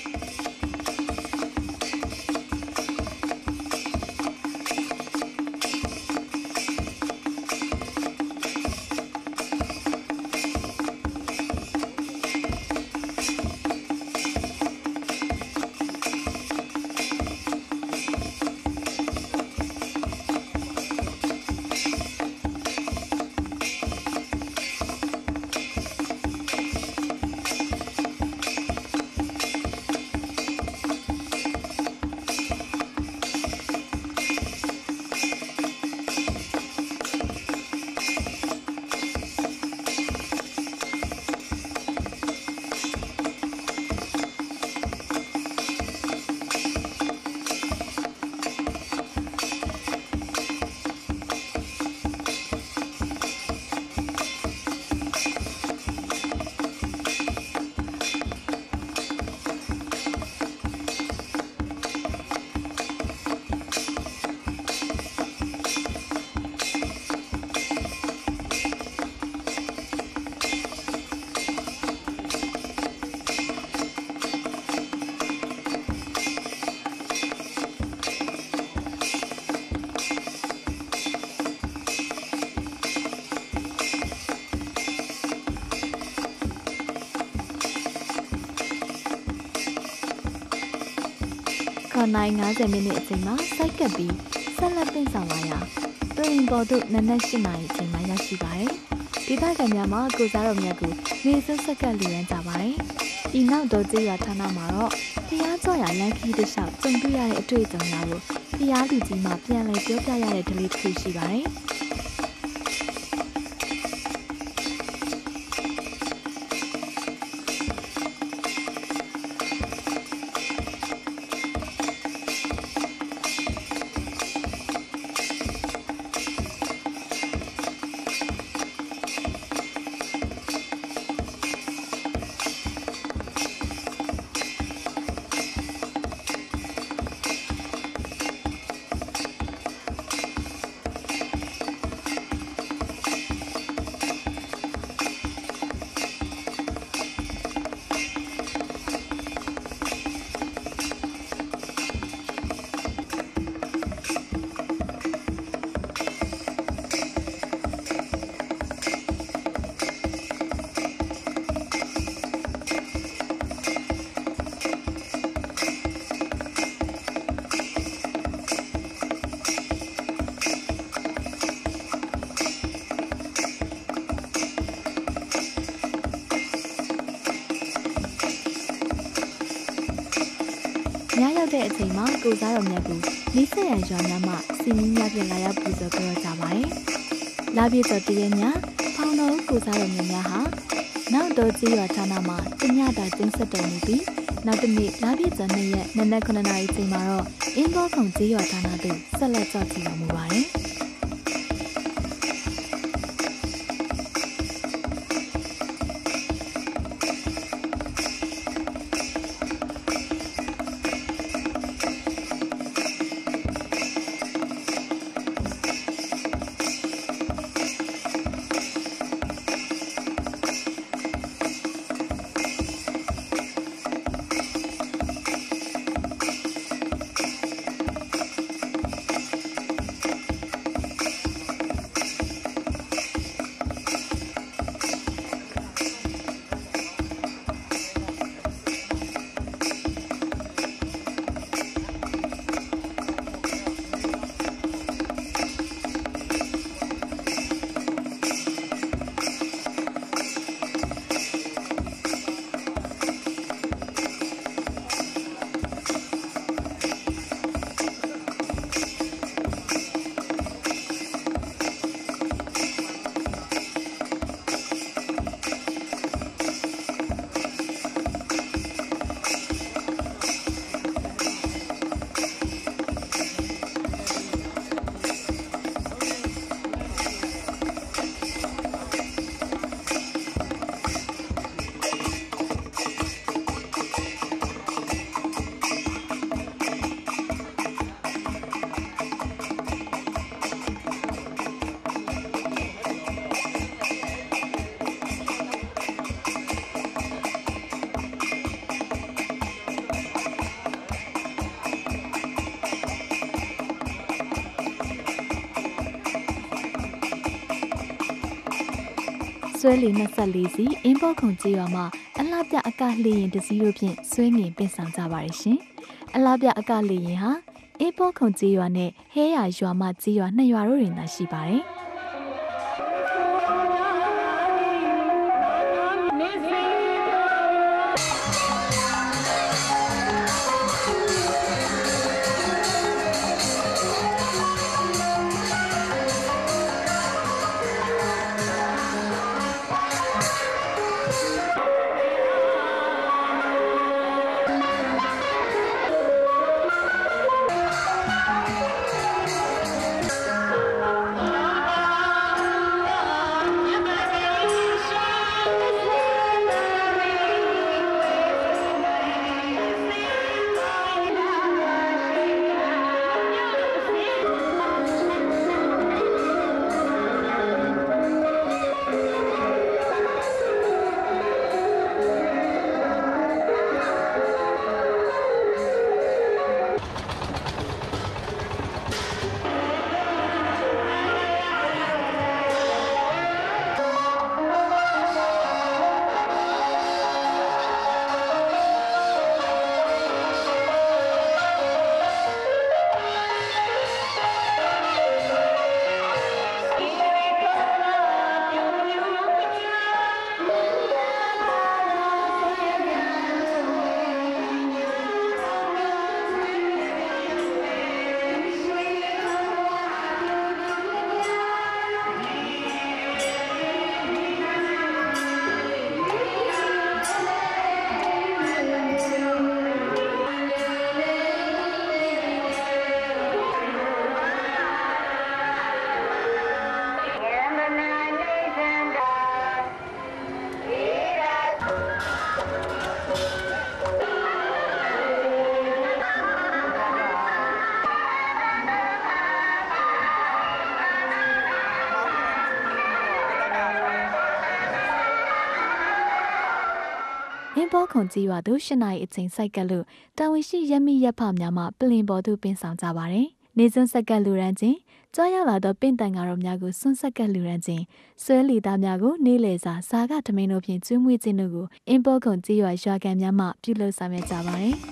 ခါနိုင်ငါးဆယ်မိနစ်အချိန်မှာစိုက်ကပ်ပြီးဆက်လက်ပင့်ဆောင်လာရာတွင်ပေါ်သို့နနက်၈နာရီအချိန်မှာရောက်ရှိပါတယ်။ဒေသခံများမှာကိုစားတော်မြတ်ကိုနေဆက်ဆက်ကပ်လူရန်ကြပါတယ်။ဒီနောက်တော့ကြေးရွာဌာနမှာတော့ဖျားကြော်ရလမ်းခီးတစ်လျှောက်ကြုံတွေ့ရတဲ့အတွေ့အကြုံများကိုဖျားလူကြီးမှပြန်လည်ပြောပြရတဲ့ဒလေးတစ်ခုရှိပါတယ်။ညရောက်တဲ့အချိန်မှာကိုစားတော်မြတ်ကိုနီးစပ်ရန်ရွာများမှစီမင်းများပြန်လာရောက်ပူဇော်ကြကြပါတယ်။လာပြည့်တော်တည့်ရညဖောင်တော်ကိုစားတော်မြတ်များဟာနောက်တော့ကြေးရွာဌာနမှာတညတာကျင်းဆက်တော်မူပြီးနောက်တစ်နေ့လာပြည့်တော်နေ့ရက်နနက်ခုနှစ်နာရီချိန်မှာတော့အင်းဘောခုံကြေးရွာဌာနသို့ဆက်လက်ကြောက်ကြည့်တော်မူပါတယ်။ဆွဲလီနှစ်ဆက်လေးစီအင်းဘောခုံကြီးရွာမှာအလှပြအကလေရင်တစည်းတို့ဖြင့်ဆွဲငင်ပင့်ဆောင်ကြပါရရှင်အလှပြအကလေရင်ဟာအင်းဘောခုံကြီးရွာနဲ့ဟဲရရွာမှကြီးရွာနှစ်ရွာတို့တွင်သာရှိပါတယ်အင်းဘောခုံကြီးရွာသို့ရှစ်နာရီအချိန်စိုက်ကလို့တာဝန်ရှိရမီရက်ဖများမှပလင်ပေါ်သို့ပင်ဆောင်ကြပါတယ်။နေစွန်းဆက်ကလူရန်ချင်းကြွားရောက်လာသောပင့်တန်ကားတော်များကိုစွန်းဆက်ကလူရန်ချင်းဆွဲလီသားများကိုနေလေစာစာကထမင်းတို့ဖြင့်ကျွေးမွေးခြင်းတို့ကိုအင်းဘောခုံကြီးရွာရွာကန်များမှပြုလုပ်ဆောင်ရွက်ကြပါတယ်။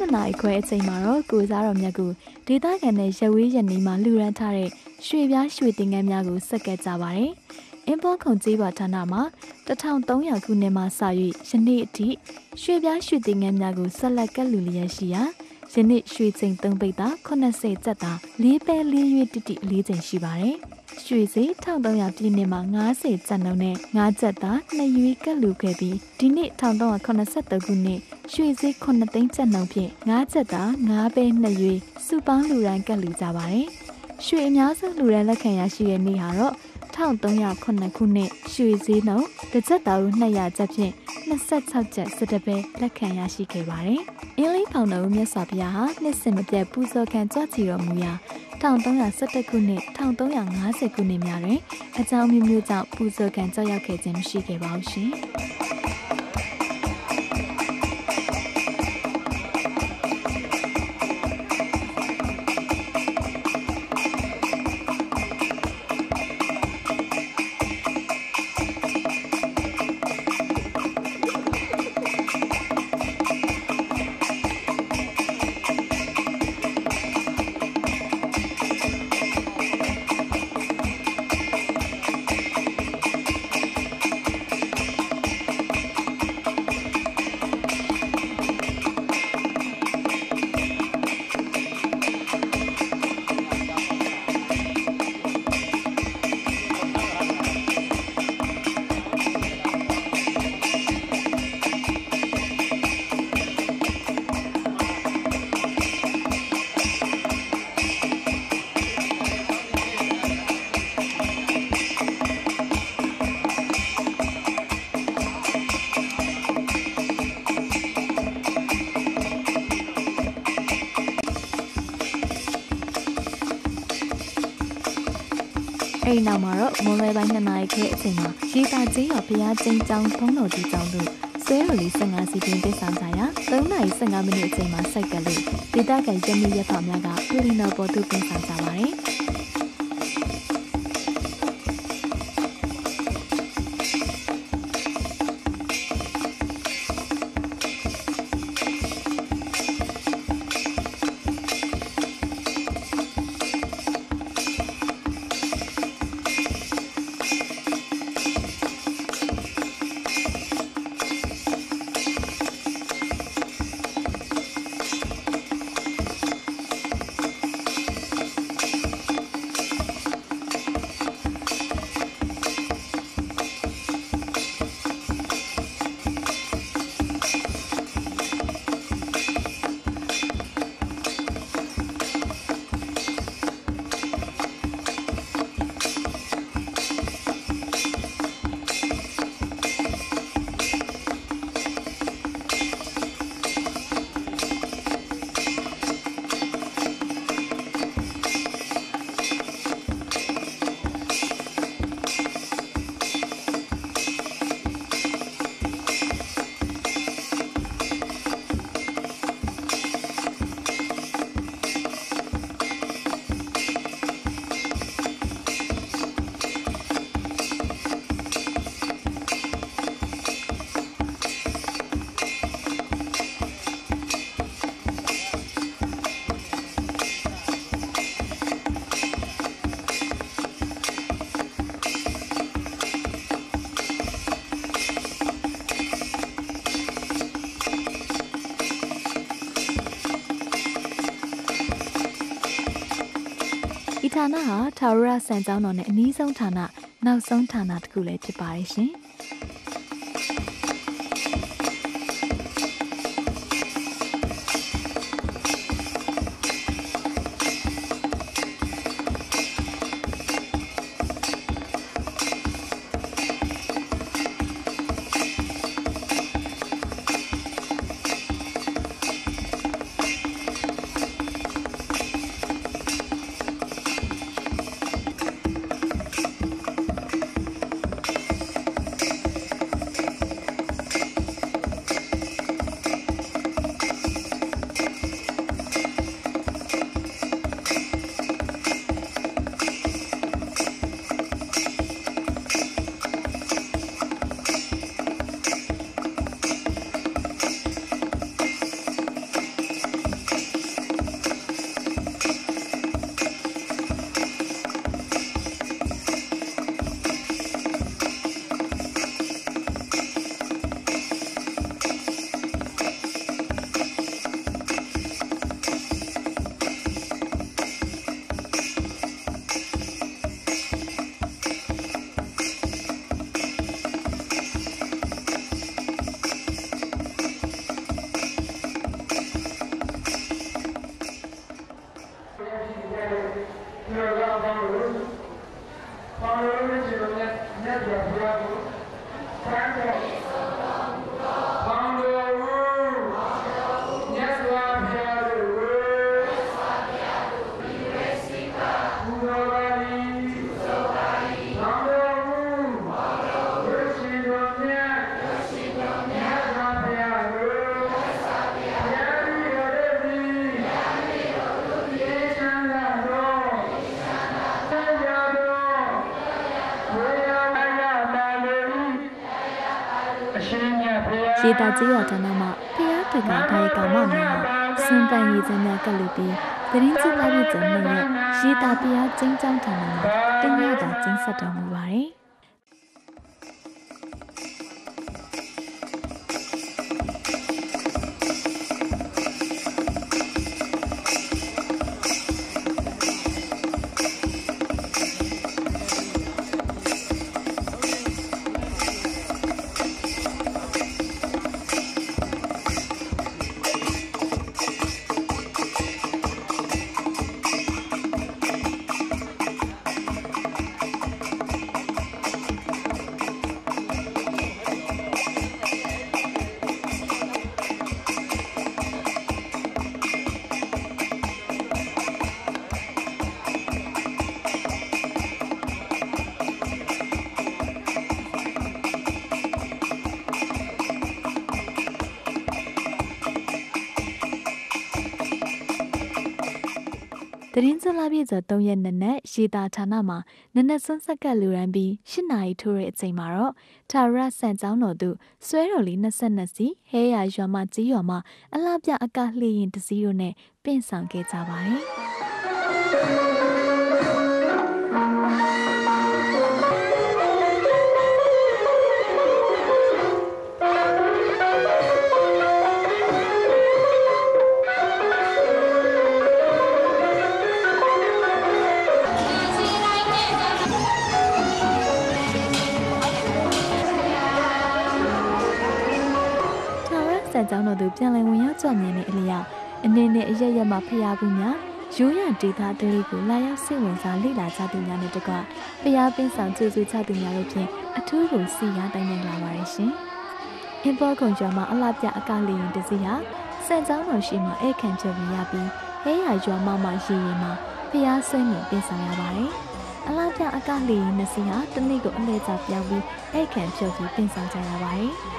နာရီခွဲအချိန်မှာတော့ကိုစားတော်မြတ်ကိုဒေသခံနဲ့ရဝေးရနေမှာလူရန်ထားတဲ့ရွှေပြားရွှေတင်ငန်းများကိုဆက်ကပ်ကြပါတယ်။အင်ပေါ်ခုံကြီးပါဌာနမှာတထောင်သုံးရာခုနှစ်မှစ၍ယနေ့အထိရွှေပြားရွှေတင်ငန်းများကိုဆက်လက်ကပ်လူလျက်ရှိရာယနေ့ရွှေချိန်သုံးပိတ်တာခုနှစ်ဆယ်ကျပ်တာလေးပဲလေးရွေးတိတိလေးချိန်ရှိပါတယ်။ရွှေစီတစ်ထောင်သုံးရာပြည့်နှစ်မှာငါးဆယ်ကျပ်နှုန်းနဲ့ငါးကျပ်တာနှစ်ရွေးကပ်လူခဲ့ပြီးဒီနှစ်တစ်ထောင်သုံးရာခုနှစ်ဆက်သုံးခုနှစ်ရွှေစီခုနှစ်သိန်းကျပ်နှုန်းဖြင့်ငါးကျပ်တာငါးပဲနှစ်ရွေးစုပေါင်းလူရန်ကပ်လူကြပါတယ်။ရွှေအများဆုံးလူရန်လက်ခံရရှိတဲ့နေ့ဟာတော့တစ်ထောင်သုံးရာခုနှစ်ခုနှစ်ရွှေစည်းနှုန်းတစ်ကျပ်တာကိုနှစ်ရာကျပ်ဖြင့်နှစ်ဆယ့်ခြောက်ကျပ်စတဲ့ပဲလက်ခံရရှိခဲ့ပါတယ်။အင်းလေးဖောင်တော်မြတ်စွာဘုရားဟာနှစ်စဉ်မပြတ်ပူဇော်ခံကြွချီတော်မူရာတစ်ထောင်သုံးရာဆယ့်တစ်ခုနှစ်တစ်ထောင်သုံးရာငါးဆယ်ခုနှစ်များတွင်အကြောင်းမျိုးမျိုးကြောင့်ပူဇော်ခံကြောက်ရောက်ခဲ့ခြင်းမရှိခဲ့ပါဘူးရှင်။အဲ့နောက်မှာတော့မွန်လွယ်ပိုင်းနှစ်နာရီခွဲအချိန်မှာရေတာကျေးရွာဘုရားကျင်းကျောင်းဘုန်းတော်ကြီးကျောင်းတို့ဆွဲတော်လေး၁၅စီးတွင်တည်ဆောင်ကြရာ၃နာရီ၁၅မိနစ်အချိန်မှာစိုက်ကလေးဒေသခံရမီရဖများကပြည်လီနော်ပေါ်သို့ပြင်ဆောင်ကြပါတယ်။ဌာနဟာထာဝရစံကျောင်းတော်နဲ့အနည်းဆုံးဌာနနောက်ဆုံးဌာနတစ်ခုလည်းဖြစ်ပါတယ်ရှင်။ရေတာကြီးရတနာမှာဖျားတကထိုင်ကမများစွန်ပန်ရည်စများကလူပြီးတရင်စုလာပြီးကျနေရရေတာဖျားကျင်းချောင်းထန်မှာတင်းရတာကျင်းဆက်တော်မူပါတယ်တရင်စလာပြည့်စသုံးရက်နဲ့နဲ့ရေတာဌာနမှာနနက်စွန်းဆက်ကလူရန်ပြီး၈နာရီထိုးတဲ့အချိန်မှာတော့ထာဝရဆန်ကျောင်းတော်သူဆွဲတော်လေး၂၂စီဟဲရရွာမကြီးရွာမှာအလှပြအကလှည့်ရင်တစည်းတို့နဲ့ပင့်ဆောင်ခဲ့ကြပါတယ်ကျောင်းတော်သူပြန်လည်ဝင်ရောက်ကြွမြင်တဲ့အလျောက်အနေနဲ့အရရမှာဖျားဘူးများရိုးရဒေသတလေးကိုလာရောက်စိတ်ဝင်စားလေ့လာကြသူများနဲ့တကွဖျားပင်းဆောင်ကျေးဇူးချသူများတို့ဖြင့်အထူးကိုစီကားတိုင်းနိုင်လာပါရဲ့ရှင်။အင်ပေါ်ကွန်ကျွမ်းမှာအလှပြအကလေးရင်တစည်းဟာစံကျောင်းတော်ရှိမှဧကန်ချက်ပြီးရပြီးဟဲရရွာမမရေရင်မှာဖျားဆွေးနေပင်းဆောင်ရပါတယ်။အလှပြအကလေးရင်နှစ်စီးဟာတနေ့ကိုအလဲကျပြောင်းပြီးဧကန်ဖြုတ်ပြီးပင်းဆောင်ကြရပါတယ်။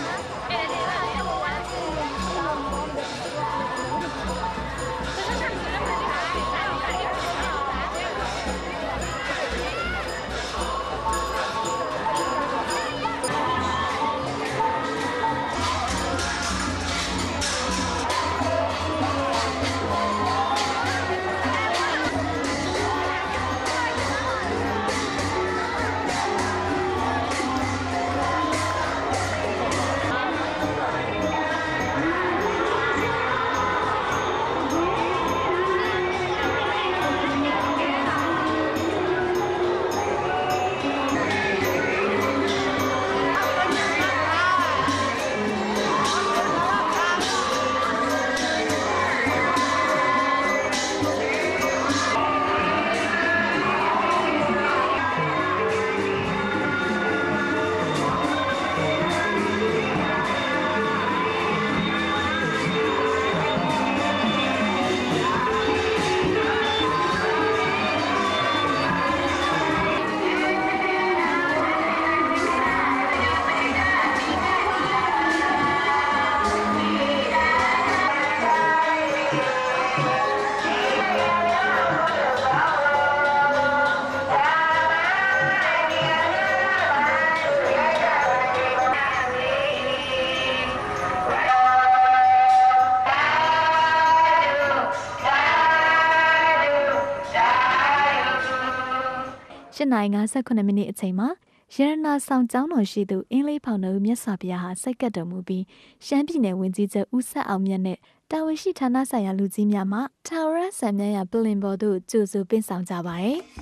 ၈နာရီ၅၇မိနစ်အချိန်မှာရတနာဆောင်ကျောင်းတော်ရှိသူအင်းလေးဖောင်တော်မြတ်စွာဘုရားဟာစိတ်ကပ်တော်မူပြီးရှမ်းပြည်နယ်ဝန်ကြီးချုပ်ဦးဆက်အောင်မြတ်နဲ့တာဝန်ရှိဌာနဆိုင်ရာလူကြီးများမှထာဝရဆံမြတ်ရပလင်ပေါ်သို့ကြိုဆိုပင့်ဆောင်ကြပါတယ်။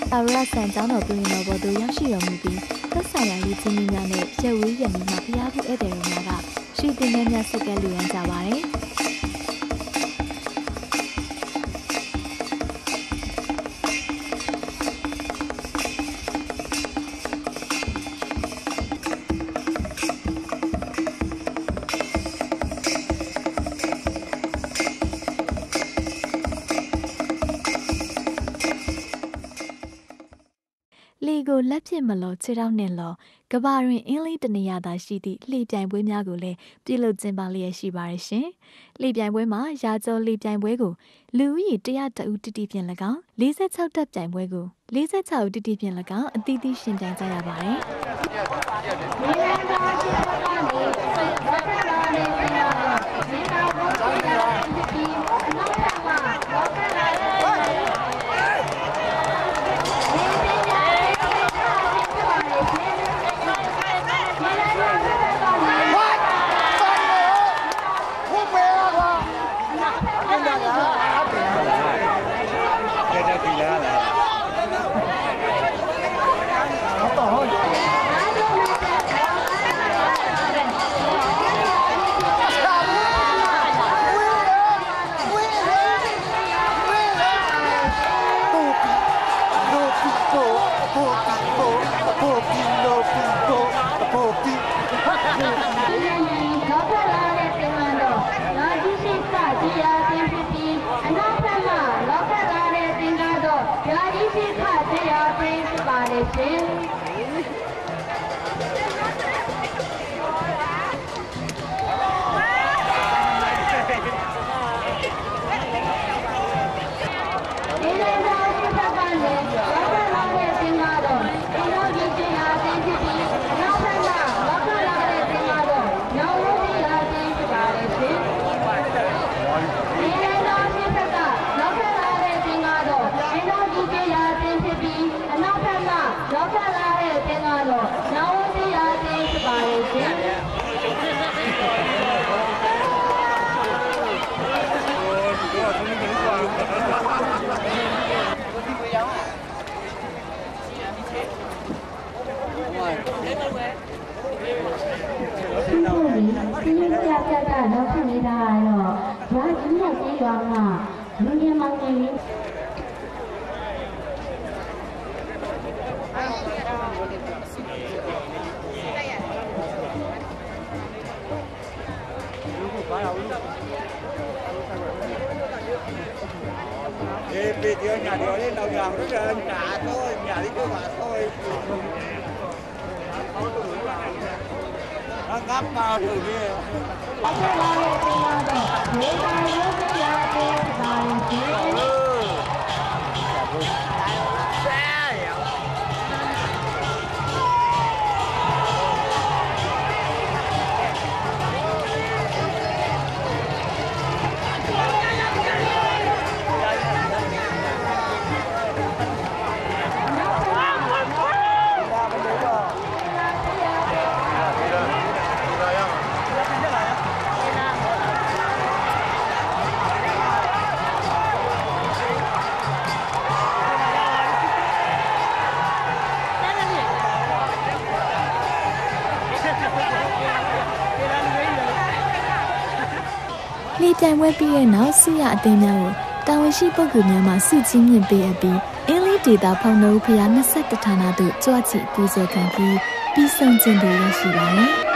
တာရဆန်ကျောင်းတော်ပြည်တော်ဘော်တို့ရောက်ရှိတော်မူပြီးသက်ဆိုင်ရာလူချင်းများနဲ့ရဲဝေးရမီမှာဖျားဖူးဧည့်သည်တွေများကရွှေတင်များများဆက်ကလူရန်ကြပါတယ်။လီကိုလက်ဖြစ်မလို့ခြေထောက်နဲ့လောကဘာတွင်အင်းလေးတနေရာသာရှိသည့်လှေပြိုင်ပွဲများကိုလည်းပြုလုပ်ကျင်းပလျက်ရှိပါရဲ့ရှင်။လှေပြိုင်ပွဲမှာရာကျော်လှေပြိုင်ပွဲကိုလူဦးရေတစ်ရာတဦးတိတိဖြင့်၎င်း၄၆တက်ပြိုင်ပွဲကို၄၆ဦးတိတိဖြင့်၎င်းအသီးသီးရှင်ပြိုင်ကြရပါတယ် Vì chưa nhà điều lên đầu nhà rất là nhà thôi, nhà đi cơ mà thôi. Nó ngắp vào thử đi. Li ပြိုင်ပွဲပြီးတဲ့နောက်ဆုရအသင်းများကိုတာဝန်ရှိပုဂ္ဂိုလ်များမှဆုချီးမြှင့်ပေးအပ်ပြီးအင်းလေးဒေတာဖောင်တော်ဖျား၂၁ဌာနသို့ကြွချီပူဇော်ခံပြီးပြီးဆုံးခြင်းတွေရရှိပါတယ်။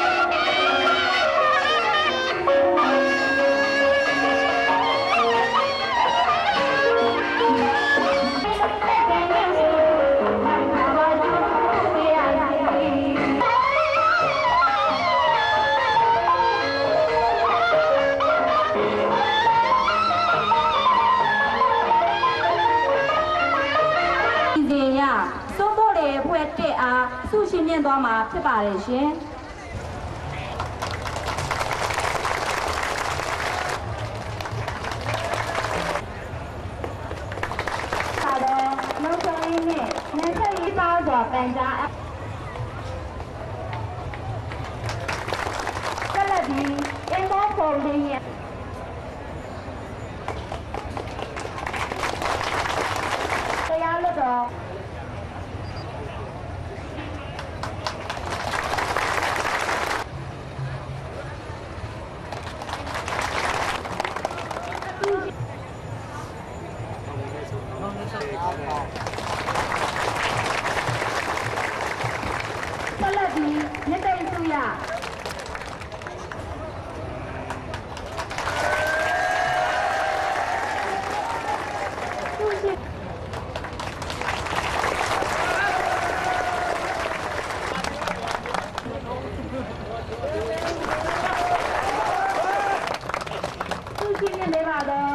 Sushi မြင့်သွားမှာဖြစ်ပါတယ်ရှင်။ဒါတော့နောက်ဆုံးလေးနဲ့နှစ်ဆက်ရေးပါစွာပန်ကြားဆက်လက်ပြီးအင်ဘောဖော်လေးရဲ့တရားလွတ်တော်ဆက်လက်ပြီးမြစ်တိတ်စုရသူရှိသူရှိနေပါတော့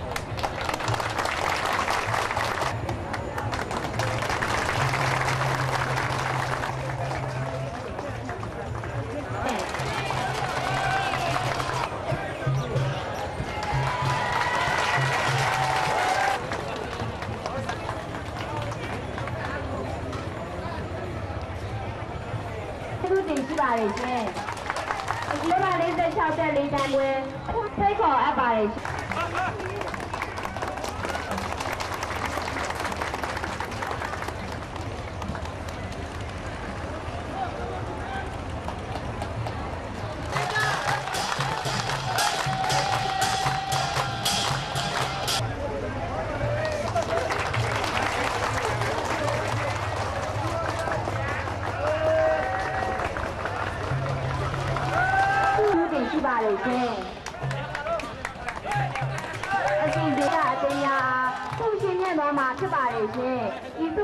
သူတင်ရှိပါရဲ့ရှင်။ဒီမှာ၄၆တက်လေးတန်းပွဲဖိတ်ခေါ်အပ်ပါတယ်ရှင်ရှိပါလေရှင်အစီအစဉ်ကအတင်းရာသူ့ရှင်ရဲ့တော်မှာဖြစ်ပါလေရှင်ဤသူ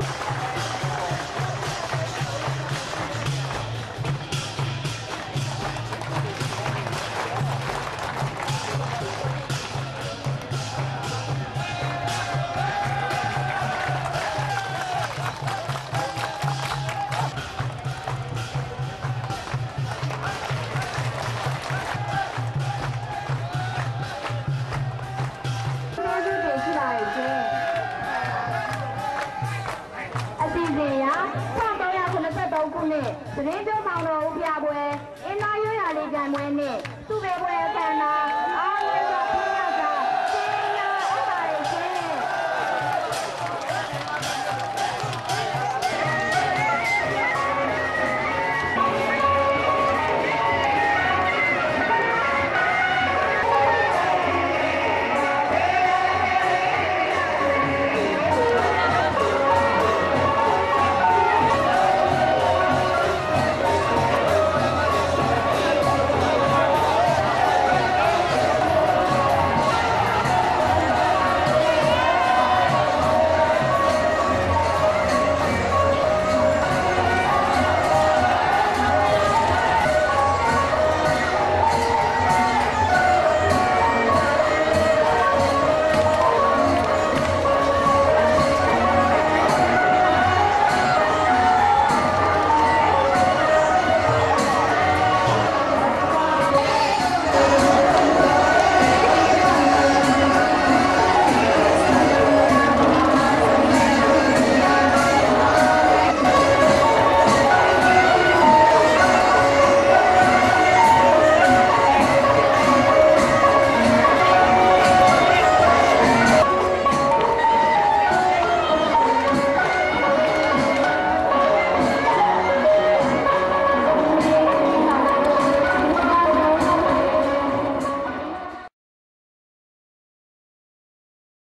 ခုနှစ်သတင်းပြောမောင်တော်ဦးပြပွဲအင်းသားရွရလေးကြံပွဲနဲ့သူ့ပဲပွဲအခမ်းအနား